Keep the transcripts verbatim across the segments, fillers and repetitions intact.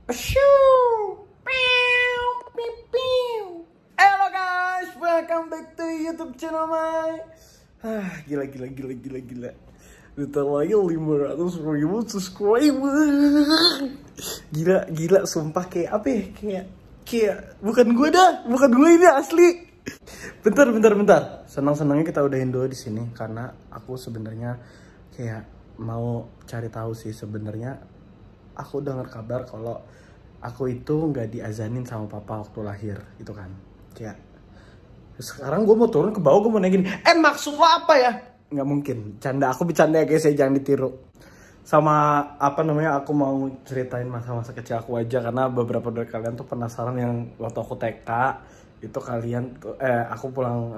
Shoo! Pew! Pew! Pew! Hello guys, welcome back to YouTube channel my. Ah, gila gila gila gila gila. Bentar lagi lima ratus ribu subscriber. Gila gila, sumpah kayak apa ya? Kayak kayak bukan gue dah, bukan gue ini asli. Bentar bentar bentar. Senang-senangnya kita udahin dulu di sini karena aku sebenarnya kayak mau cari tahu sih sebenarnya. Aku dengar kabar kalau aku itu nggak diazanin sama papa waktu lahir gitu kan. Kayak sekarang gue mau turun ke bawah, gue mau nanya gini, eh maksud lo apa ya? Nggak mungkin, canda, aku bercanda ya guys ya, jangan ditiru. Sama apa namanya, aku mau ceritain masa-masa kecil aku aja karena beberapa dari kalian tuh penasaran yang waktu aku T K itu kalian tuh eh aku pulang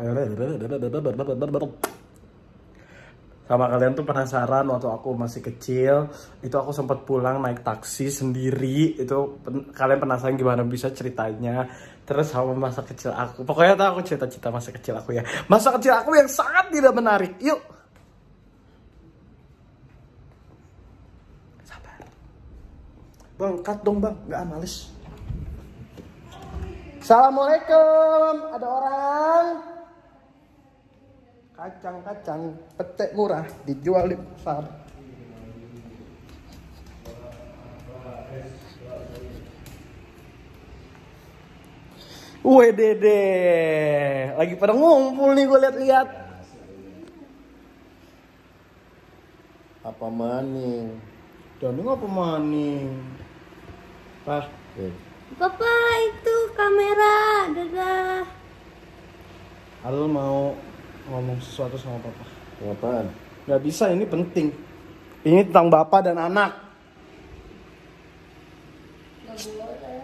sama kalian tuh penasaran waktu aku masih kecil itu aku sempat pulang naik taksi sendiri. Itu pen kalian penasaran gimana bisa ceritanya. Terus sama masa kecil aku, pokoknya tuh aku cerita-cerita masa kecil aku ya, masa kecil aku yang sangat tidak menarik. Yuk sabar bang, cut dong bang, nggak males. Assalamualaikum, ada orang. Kacang-kacang petek murah dijual di pasar. Wih dede, lagi pada ngumpul nih gue lihat-lihat. Apa maning? Doni apa maning? Pah. Eh. Papa itu kamera, dadah. Al mau ngomong sesuatu sama papa. Apaan? Gak bisa, ini penting. Ini tentang bapak dan anak. Gak boleh.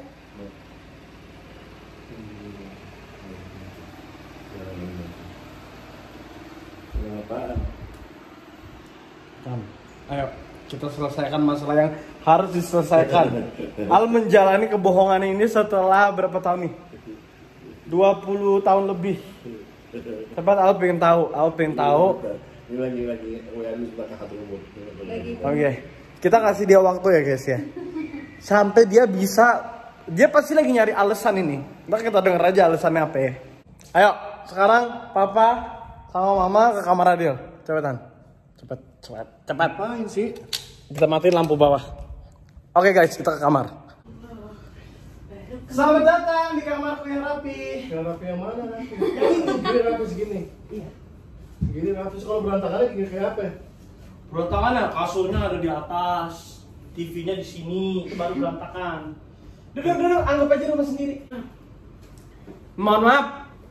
Apaan? Kam, ayo kita selesaikan masalah yang harus diselesaikan. Al menjalani kebohongan ini setelah berapa tahun nih? dua puluh tahun lebih. Cepat, Al pengen tahu, Al pengen tahu. Ini lagi lagi W A di sebelah kakak umur. Oke, kita kasih dia waktu ya guys ya. Sampai dia bisa, dia pasti lagi nyari alasan ini. Ntar kita denger aja alasannya apa ya. Ayo, sekarang papa sama mama ke kamar Adil. Cepetan, cepet, cepet, cepat. Apain sih? Kita matiin lampu bawah. Oke guys, kita ke kamar. Selamat datang di kamarku yang rapi. Yang rapi yang mana rapi? Yang ini gini rapi segini. Iya. Segini rapi, kalau berantakannya gini kayak apa? Berantakannya kasurnya ada di atas, T V-nya di sini, itu baru berantakan. Duduk, duduk, anggap aja rumah sendiri. Mohon maaf.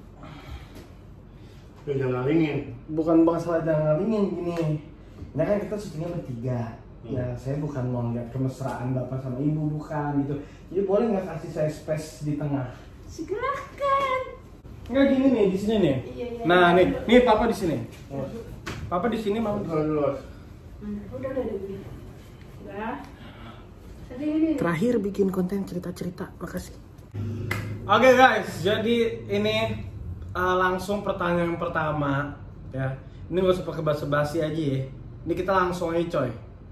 Ya, jangan ngalingin. Bukan masalah jangan ngalingin gini. Ini kan kita syutingnya bertiga. Ya, saya bukan mau lihat kemesraan bapak sama ibu, bukan gitu. Jadi boleh nggak kasih saya space di tengah? Silahkan. Nggak gini nih, di sini nih. Iya, iya, nah iya. nih, nih papa di sini. Papa di sini mau. Udah, udah. Udah, udah, udah. Udah. Tadi ini. Terakhir bikin konten cerita-cerita, makasih. Oke okay guys, jadi ini uh, langsung pertanyaan pertama ya. Ini gak usah pakai basa-basi aja ya. Ini kita langsung aja coy.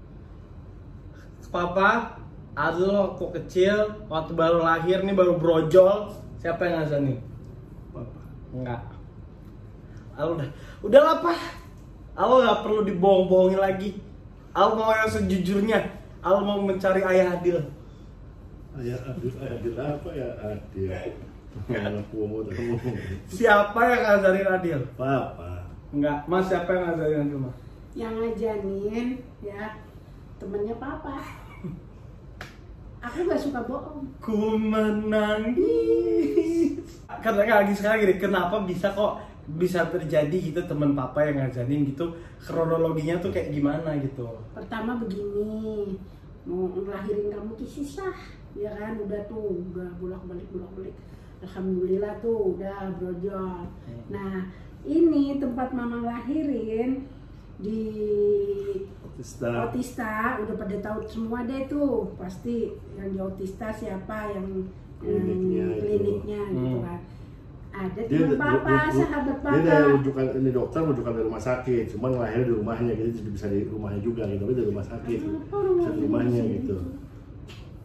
Papa, Adil waktu kecil, waktu baru lahir nih baru brojol, siapa yang ngazanin? Papa. Enggak. Al udah, udah lah Pak. Al nggak perlu dibohong-bohongin lagi. Al mau yang sejujurnya. Al mau mencari ayah Adil. Ayah Adil, ayah Adil apa ya Adil? Aku mau ketemu. Siapa yang ngajarin Adil? Papa. Enggak, Mas siapa yang ngajarin Adil, Mas? Yang ngajanin ya temennya papa. Aku gak suka bohong. Ku menangis. Karena lagi sekarang gini, kenapa bisa kok bisa terjadi gitu teman papa yang ngajarin gitu? Kronologinya tuh kayak gimana gitu? Pertama begini, mau ngelahirin kamu tuh susah, ya kan? Udah tuh, udah bolak-balik bolak-balik. Alhamdulillah tuh udah brojol. Hmm. Nah, ini tempat mama lahirin di Otista. Otista, udah pada tahu semua deh tuh, pasti yang di Otista siapa yang Kliniknya yang itu. kliniknya gitu Hmm. kan. Ada Dia teman papa, ru- ru- sahabat Dia ada papa. rujukan, ini dokter rujukan dari rumah sakit, cuman lahir di rumahnya, jadi bisa di rumahnya juga gitu, tapi dari rumah sakit, Kenapa bisa di rumahnya sih gitu.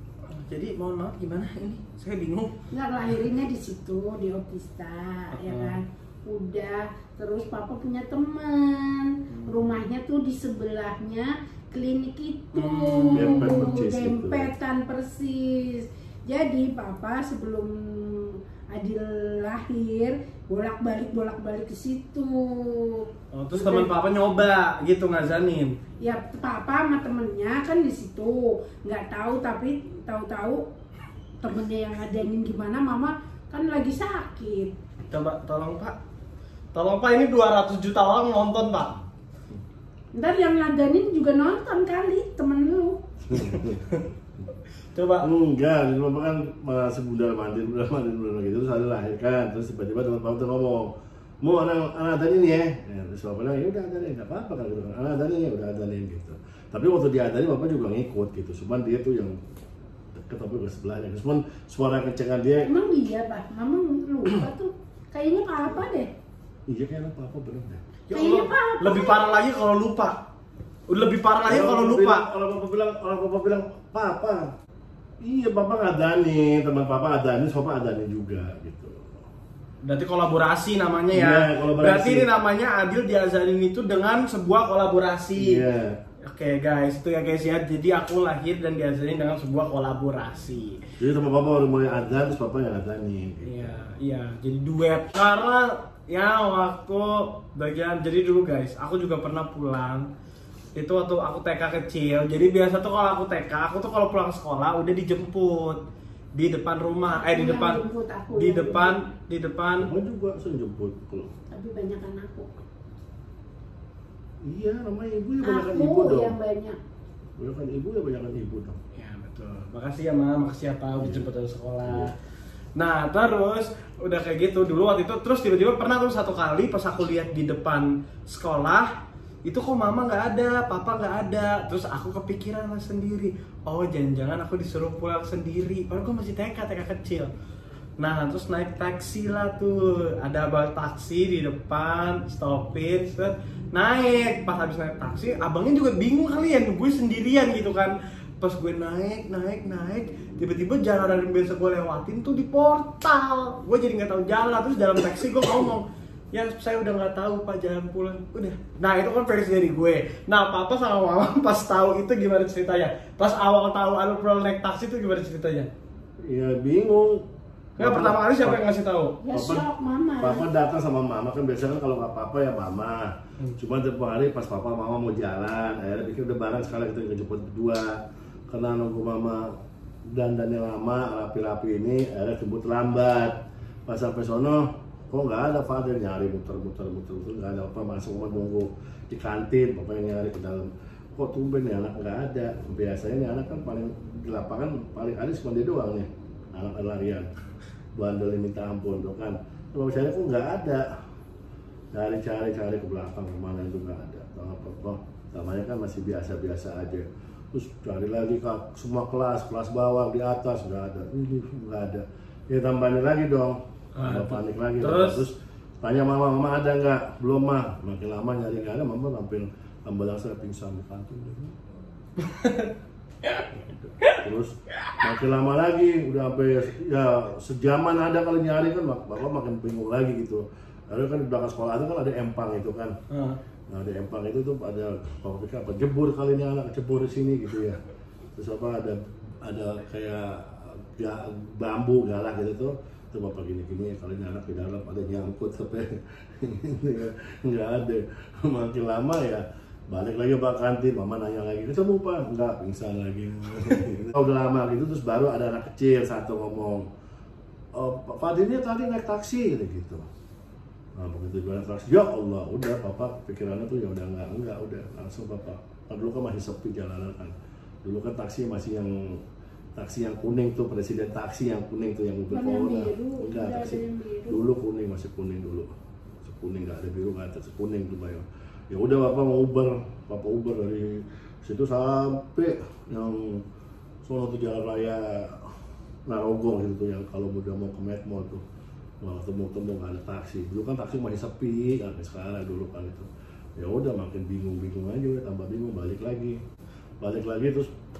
jadi mohon maaf gimana ini? Saya bingung. Nggak, lahirinnya di situ di Otista, uh-huh. ya kan. Udah, terus papa punya teman, hmm. rumahnya tuh di sebelahnya klinik itu, hmm, dempetan persis. Jadi papa sebelum Adil lahir bolak-balik bolak-balik ke situ. Oh, terus teman papa nyoba gitu ngazanin? Ya papa sama temennya kan di situ, nggak tahu tapi tahu-tahu temennya yang ngajanin gimana, mama kan lagi sakit. Coba tolong pak, tolong pak, ini dua ratus juta orang nonton pak. Ntar yang ngajanin juga nonton kali temen lu. Coba. Enggak, jadi bapak kan masih bundar mandir, bundar mandir, bundar gitu, terus ada lahirkan, terus tiba-tiba teman bapak tuh ngomong, mau anak anak ada ini ya, ya terus bapak bilang ya udah ada nih, nggak apa-apa kan gitu kan, anak ada nih, ya udah ada nih gitu. Tapi waktu dia ada nih bapak juga ngikut gitu, cuman dia tuh yang deket tapi ke sebelahnya, cuman suara kencengan dia. Emang dia pak, mama lupa tuh, kayaknya apa deh? Iya kayaknya apa bener deh. Ya Allah, lebih parah lagi kalau lupa, lebih parah lagi kalau lupa. Kalau bapak bilang, kalau bapak bilang papa. Iya, papa ngadani, teman papa ngadani, papa ngadani juga gitu. Berarti kolaborasi namanya ya. Iya, kolaborasi. Berarti ini namanya Adil diazanin itu dengan sebuah kolaborasi. Iya. Oke guys, itu ya guys ya. Jadi aku lahir dan diazanin dengan sebuah kolaborasi. Jadi sama papa baru mulai adzan, terus papa yang ngadani. Gitu. Iya, iya. Jadi duet. Karena ya waktu bagian, jadi dulu guys, aku juga pernah pulang. Itu waktu aku T K kecil. Jadi biasa tuh kalau aku T K, aku tuh kalau pulang sekolah udah dijemput di depan rumah, eh di depan, di depan, di depan. Aku juga sering jemput kalau. Tapi banyak anakku. Iya, namanya ibu ya banyakan ibu Aku dong. yang banyak. Banyakan ibu ya banyakan ibu dong. Ya betul. Makasih ya ma, makasih ya pak, udah jemput dari sekolah. Nah terus udah kayak gitu dulu waktu itu, terus tiba-tiba pernah tuh satu kali pas aku lihat di depan sekolah itu kok mama nggak ada, papa nggak ada, terus aku kepikiran sendiri, oh jangan-jangan aku disuruh pulang sendiri, padahal gue masih T K, T K kecil. Nah terus naik taksi lah tuh, ada abang taksi di depan, stopin, set, naik, pas habis naik taksi, abangnya juga bingung kali ya, gue sendirian gitu kan. Pas gue naik, naik, naik, tiba-tiba jalan yang biasa gue lewatin tuh di portal, gue jadi nggak tahu jalan, terus dalam taksi gue ngomong, ya saya udah nggak tahu pak jalan pulang, udah. Nah itu kan versi dari gue. Nah papa sama mama pas tahu itu gimana ceritanya? Pas awal tahu ada perlu naik taksi itu gimana ceritanya? Ya bingung. Nggak, pertama kali siapa yang ngasih tahu? Ya Papa, shock mama. Papa datang sama mama kan biasanya kan kalau nggak papa ya mama. Hmm. Cuma tiap hari pas papa mama mau jalan, akhirnya pikir udah bareng sekali kita ngejemput berdua. Karena nunggu mama dandannya lama, rapi-rapi ini, akhirnya jemput lambat. Pas sampai sono kok nggak ada Fadil, nyari muter-muter muter-muter nggak ada apa, masuk rumah nunggu di kantin, bapak yang nyari ke dalam, kok tumben nih anak nggak ada. Biasanya nih anak kan paling di lapangan paling ada cuma dia doang nih, anak larian bandel minta ampun tuh kan. Kalau misalnya kok nggak ada, cari-cari cari ke belakang kemana itu nggak ada, tahu apa namanya kan masih biasa-biasa aja. Terus cari lagi ke semua kelas, kelas bawah, di atas nggak ada, ini nggak ada, ya tambahin lagi dong. Ada panik lagi, terus, terus tanya mama, mama ada nggak? Belum mah, makin lama nyari nggak ada, mama tampil tambah langsung pingsan di kantin. Terus makin lama lagi, udah sampai ya sejaman ada kali nyari kan, bapak makin bingung lagi gitu. Lalu kan di belakang sekolah itu kan ada empang itu kan, nah di empang itu tuh ada bapak pikir apa jebur kali ini anak jebur di sini gitu ya. Terus apa ada ada kayak ya, bambu galak gitu tuh. Itu bapak gini-gini, kali ini anak di dalam ada nyangkut sampai nggak ada. Makin lama ya balik lagi ke kantin, mama nanya lagi, ketemu pak? Enggak, pingsan lagi. Udah lama gitu, terus baru ada anak kecil satu ngomong, oh, Pak Fadilnya tadi naik taksi gitu. Nah begitu naik taksi, ya Allah, udah papa pikirannya tuh ya udah enggak, enggak, udah langsung bapak. Nah, dulu kan masih sepi jalanan kan, dulu kan taksi masih yang taksi yang kuning tuh, presiden taksi yang kuning tuh yang mobil corona. Enggak, taksi dulu kuning, masih kuning dulu. Kuning nggak ada biru, nggak ada kuning tuh bayar. Ya udah bapak mau Uber, bapak Uber dari situ sampai yang sono tuh jalan raya Narogong gitu tuh, yang kalau udah mau ke Medmall tuh, mau temu-temu nggak ada taksi. Dulu kan taksi masih sepi, kan sekarang dulu kan itu. Ya udah makin bingung-bingung aja, udah tambah bingung, balik lagi, balik lagi terus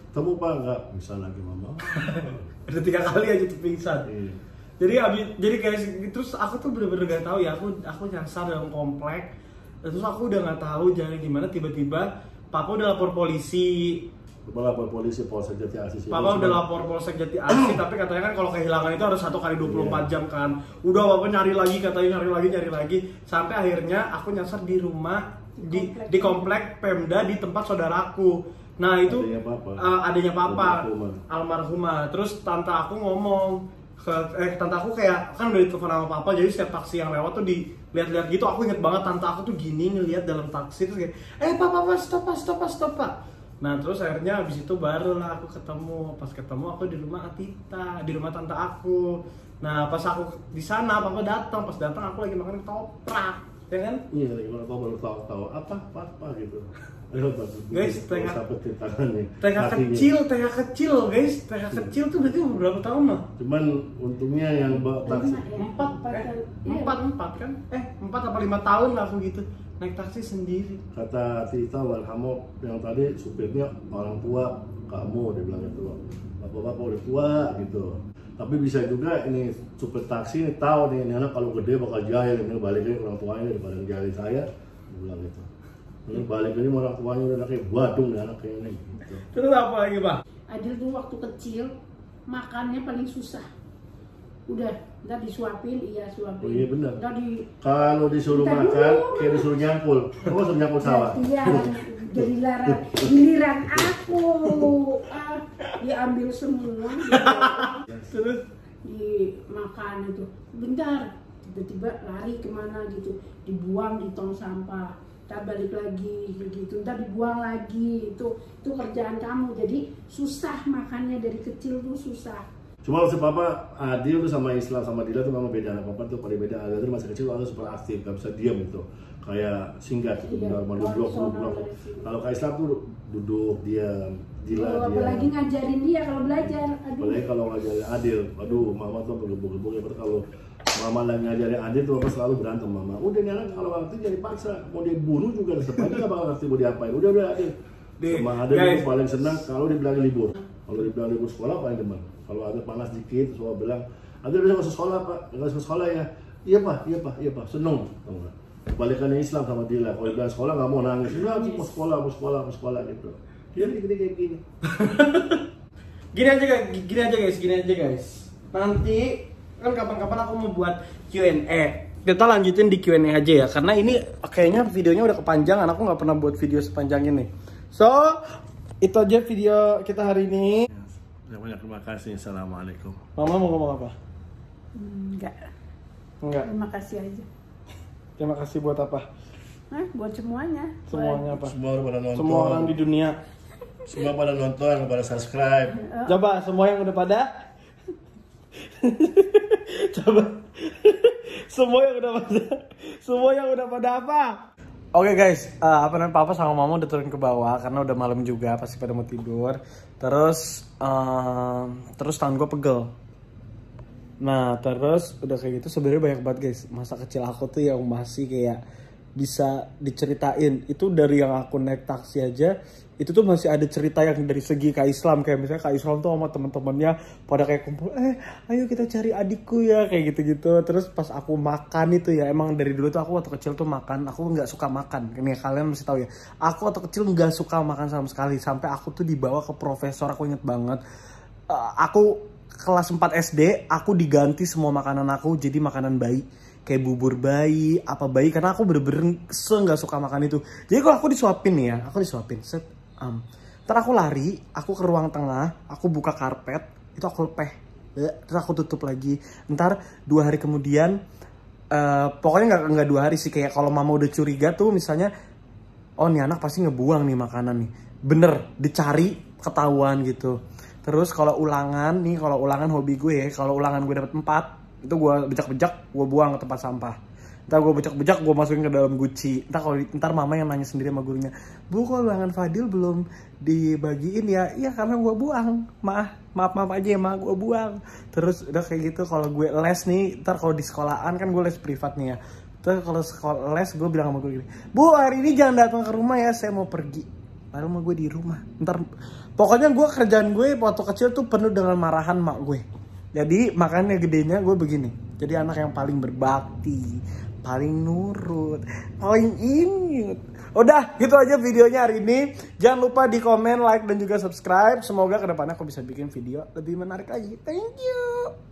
Temu Pak, enggak bisa lagi mama. Udah tiga kali aja tuh pingsan. Iya. Jadi abis, jadi guys, terus aku tuh bener-bener gak tahu ya, aku aku nyasar dalam komplek, terus aku udah nggak tahu jalan gimana, tiba-tiba papa udah lapor polisi. Papa lapor polisi Polsek Jati Asih. Papa udah lapor Polsek Jati Asih, tapi katanya kan kalau kehilangan itu harus satu kali dua puluh empat jam kan. Udah papa nyari lagi, katanya nyari lagi, nyari lagi, sampai akhirnya aku nyasar di rumah di di komplek Pemda di tempat saudaraku. Nah itu adanya papa, uh, adanya papa almarhumah. almarhumah. Terus tante aku ngomong ke eh tante aku kayak kan udah ditelepon sama papa, jadi setiap taksi yang lewat tuh dilihat-lihat gitu. Aku inget banget tante aku tuh gini ngelihat dalam taksi terus kayak eh papa papa stop pak stop pak stop pak. Nah terus akhirnya abis itu barulah aku ketemu. Pas ketemu aku di rumah Atita, di rumah tante aku. Nah pas aku di sana papa datang, pas datang aku lagi makan ketoprak, ya kan? Iya, gimana kau baru tahu-tahu apa apa gitu. Guys, tengah tangannya, tengah kecil, tengah kecil guys, tengah kecil tuh berarti umur berapa tahun mah? Cuman untungnya yang bawa taksi Empat, eh, empat, empat kan? Eh, empat apa lima tahun lah aku gitu naik taksi sendiri. kata Tita Warhamo yang tadi supirnya orang tua kamu, dia bilang gitu. Bapak-bapak udah tua gitu. Tapi bisa juga ini supir taksi ini tahu nih, ini anak kalau gede bakal jahil, ini baliknya orang tuanya daripada jahil saya, dia bilang gitu. Ini balik ini orang tuanya udah kayak badung nih anak kayak ini. Gitu. Terus apa lagi Pak? Adil tuh waktu kecil makannya paling susah. Udah, ntar disuapin, iya suapin. Oh iya benar. Ntar di Kalau disuruh Ntar makan, dulu. kayak disuruh nyangkul. Kamu suruh nyangkul sawah. Iya, giliran giliran aku ah, diambil semua Terus dimakan itu. Bentar, tiba-tiba lari kemana gitu, dibuang di tong sampah. Ntar balik lagi gitu, ntar dibuang lagi. Itu itu kerjaan kamu. Jadi susah makannya dari kecil tuh susah. Cuma maksud papa, Adil tuh sama Islam sama Dila tuh memang beda. Anak papa tuh paling beda. Adil tuh masih kecil, Adil super aktif, gak bisa diam gitu. Kayak singkat gitu, Iya, mau blok blok. Kalau kayak Islam tuh duduk diam, Dila Oh, diam. apalagi ngajarin dia kalau belajar. Aduh. Apalagi kalau ngajarin Adil, aduh mama tuh gebuk-gebuk ya. Kalau mama lagi ngajarin Adil tuh apa selalu berantem mama. Udah nih anak kalau waktu jadi paksa, mau dia bunuh juga tetap aja gak bakal ngerti mau diapain. Udah udah Adil. Sama Adil tuh paling senang kalau dibilang libur. Kalau dibilang libur sekolah paling demen. Kalau ada panas dikit, semua bilang, Adil bisa masuk sekolah pak, nggak masuk sekolah ya? Iya pak, iya pak, iya pak, seneng. Balikannya Islam sama Dila, kalau bilang sekolah nggak mau nangis, enggak mau sekolah, mau sekolah, mau sekolah gitu. Dia gini kayak gini. gini aja guys, gini aja guys, gini aja guys. Nanti kan kapan-kapan aku mau buat Q and A. Kita lanjutin di Q and A aja ya, karena ini kayaknya videonya udah kepanjangan. Aku nggak pernah buat video sepanjang ini. So, itu aja video kita hari ini. Banyak terima kasih. Assalamualaikum. Mama mau ngomong apa? Enggak. Enggak. Terima kasih aja. Terima kasih buat apa? Nah, buat semuanya. Semuanya apa? Semua orang pada nonton. Semua orang di dunia. Semua pada nonton, pada subscribe. Coba semua yang udah pada. Coba. Semua yang udah pada. Semua yang udah pada apa? Oke okay guys, uh, apa namanya papa sama mama udah turun ke bawah karena udah malam juga, pasti pada mau tidur. Terus, uh, terus tangan gue pegel. Nah terus udah kayak gitu sebenarnya banyak banget guys masa kecil aku tuh yang masih kayak bisa diceritain. Itu dari yang aku naik taksi aja, itu tuh masih ada cerita yang dari segi Kak Islam. Kayak misalnya Kak Islam tuh sama temen-temennya pada kayak kumpul, eh ayo kita cari adikku ya, kayak gitu-gitu. Terus pas aku makan itu ya, emang dari dulu tuh aku waktu kecil tuh makan, aku nggak suka makan. Ini kalian mesti tahu ya, aku waktu kecil nggak suka makan sama sekali. Sampai aku tuh dibawa ke profesor, aku inget banget. Uh, aku kelas empat S D, aku diganti semua makanan aku jadi makanan bayi. Kayak bubur bayi, apa bayi, karena aku bener-bener se nggak suka makan itu. Jadi kalau aku disuapin nih ya, aku disuapin, set, um, ntar aku lari, aku ke ruang tengah, aku buka karpet, itu aku lepeh, terus aku tutup lagi. Ntar dua hari kemudian, uh, pokoknya nggak nggak dua hari sih, kayak kalau mama udah curiga tuh misalnya, oh nih anak pasti ngebuang nih makanan nih, bener dicari ketahuan gitu. Terus kalau ulangan nih, kalau ulangan hobi gue ya, kalau ulangan gue dapet empat, itu gue bejak-bejak, gue buang ke tempat sampah. Ntar gue bejak-bejak, gue masukin ke dalam guci. Ntar kalau ntar mama yang nanya sendiri sama gurunya, Bu kok ulangan Fadil belum dibagiin ya? Iya karena gue buang, maaf maaf maaf aja ya ma, gue buang. Terus udah kayak gitu kalau gue les nih, ntar kalau di sekolahan kan gue les privat nih ya. Terus kalau sekolah les gue bilang sama guru gini, Bu hari ini jangan datang ke rumah ya, saya mau pergi. Padahal mah gue di rumah. Ntar, pokoknya gue kerjaan gue waktu kecil tuh penuh dengan marahan mak gue. Jadi makanya gedenya gue begini. Jadi anak yang paling berbakti, paling nurut, paling inget. Udah gitu aja videonya hari ini. Jangan lupa di komen, like, dan juga subscribe. Semoga kedepannya aku bisa bikin video lebih menarik lagi. Thank you.